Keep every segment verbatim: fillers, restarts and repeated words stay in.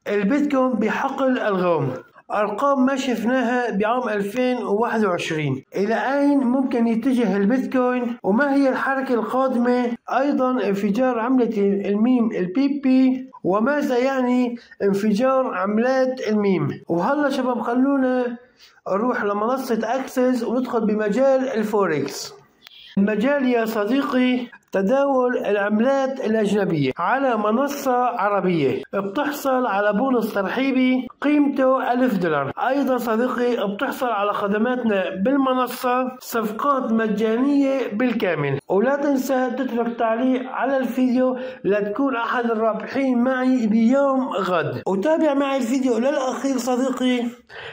البيتكوين بحقل الغام. أرقام ما شفناها بعام ألفين وواحد وعشرين. إلى أين ممكن يتجه البيتكوين؟ وما هي الحركة القادمة؟ أيضا انفجار عملة الميم البي بي، وماذا يعني انفجار عملات الميم؟ وهلا شباب خلونا نروح لمنصة أكسس وندخل بمجال الفوركس. المجال يا صديقي تداول العملات الأجنبية على منصة عربية، بتحصل على بونص ترحيبي قيمته ألف دولار. أيضا صديقي بتحصل على خدماتنا بالمنصة، صفقات مجانية بالكامل. ولا تنسى تترك تعليق على الفيديو لتكون أحد الرابحين معي بيوم غد، وتابع معي الفيديو للأخير صديقي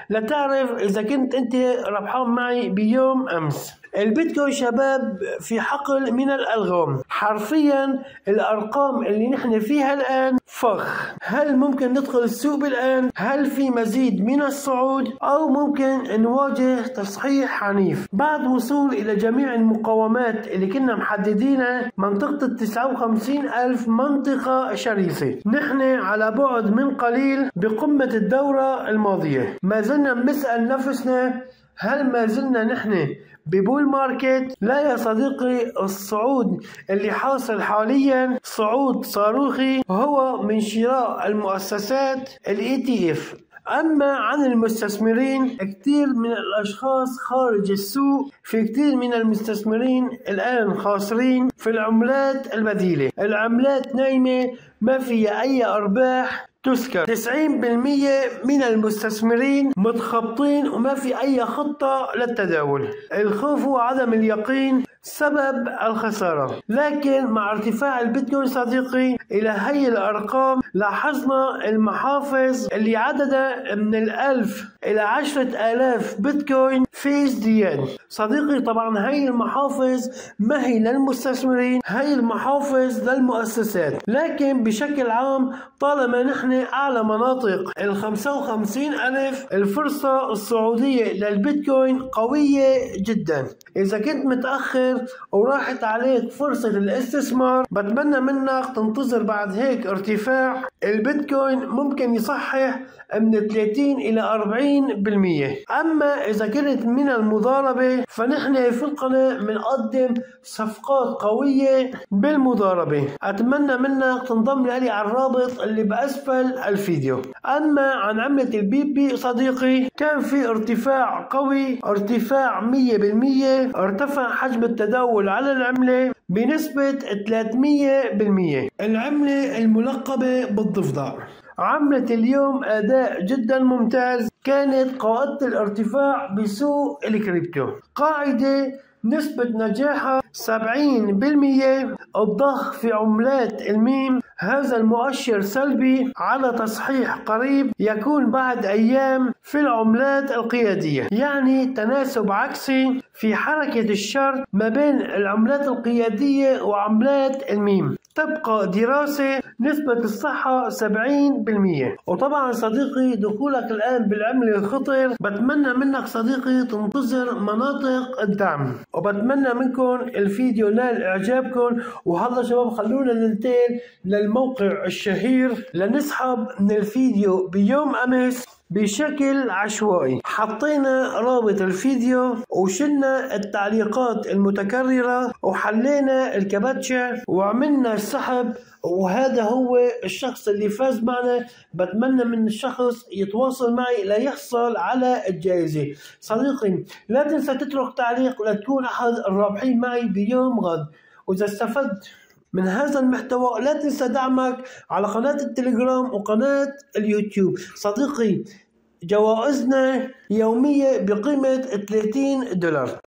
لتعرف إذا كنت أنت ربحان معي بيوم أمس. البيتكوين شباب في حقل من الألغام، حرفيا الأرقام اللي نحن فيها الآن فخ. هل ممكن ندخل السوق الآن؟ هل في مزيد من الصعود أو ممكن نواجه تصحيح عنيف بعد وصول إلى جميع المقاومات اللي كنا محددينها؟ منطقة التسعة وخمسين ألف منطقة شرسة، نحن على بعد من قليل بقمة الدورة الماضية. ما زلنا بنسأل نفسنا هل ما زلنا نحن ببول ماركت؟ لا يا صديقي، الصعود اللي حاصل حاليا صعود صاروخي هو من شراء المؤسسات الاي تي اف. أما عن المستثمرين، كثير من الأشخاص خارج السوق، في كثير من المستثمرين الآن خاسرين في العملات البديلة. العملات نايمة ما فيها أي أرباح تذكر. تسعين بالمئة من المستثمرين متخبطين وما في أي خطة للتداول. الخوف وعدم اليقين سبب الخسارة. لكن مع ارتفاع البيتكوين صديقي إلى هي الأرقام، لاحظنا المحافظ اللي عددها من الألف إلى عشرة آلاف بيتكوين في ازدياد صديقي. طبعا هي المحافظ ما هي للمستثمرين، هي المحافظ للمؤسسات. لكن بشكل عام طالما نحن أعلى مناطق ال خمسة وخمسين ألف، الفرصة الصعودية للبيتكوين قوية جدا. إذا كنت متأخر وراحت عليك فرصة الاستثمار، بتمنى منك تنتظر بعد هيك ارتفاع. البيتكوين ممكن يصحح من ثلاثين إلى أربعين بالمئة. أما إذا كنت من المضاربة فنحن في القناة بنقدم صفقات قوية بالمضاربة. أتمنى منك تنضم لي على الرابط اللي بأسفل الفيديو. أما عن عملة البي بي صديقي، كان في ارتفاع قوي، ارتفاع مئة بالمئة، ارتفع حجم التداول على العملة بنسبة ثلاثمئة بالمئة. العملة الملقبة بالضفدع عملت اليوم أداء جدا ممتاز. كانت قاعدة الارتفاع بسوق الكريبتو، قاعدة نسبة نجاحها سبعين بالمئة. الضخ في عملات الميم، هذا المؤشر سلبي على تصحيح قريب يكون بعد أيام في العملات القيادية، يعني تناسب عكسي في حركة الشرط ما بين العملات القيادية وعملات الميم. تبقى دراسة نسبة الصحة سبعين بالمئة. وطبعا صديقي دخولك الآن بالعملة خطر. بتمنى منك صديقي تنتظر مناطق الدعم، وبتمنى منكم الفيديو نال إعجابكم. وهلا شباب خلونا ننتقل للموقع الشهير لنسحب من الفيديو بيوم أمس بشكل عشوائي. حطينا رابط الفيديو وشلنا التعليقات المتكررة وحلينا الكابتشا وعملنا السحب، وهذا هو الشخص اللي فاز معنا. بتمنى من الشخص يتواصل معي ليحصل على الجائزة. صديقي لا تنسى تترك تعليق لتكون أحد الرابحين معي بيوم غد. وإذا استفدت من هذا المحتوى لا تنسى دعمك على قناة التليجرام وقناة اليوتيوب. صديقي جوائزنا يومية بقيمة ثلاثين دولار.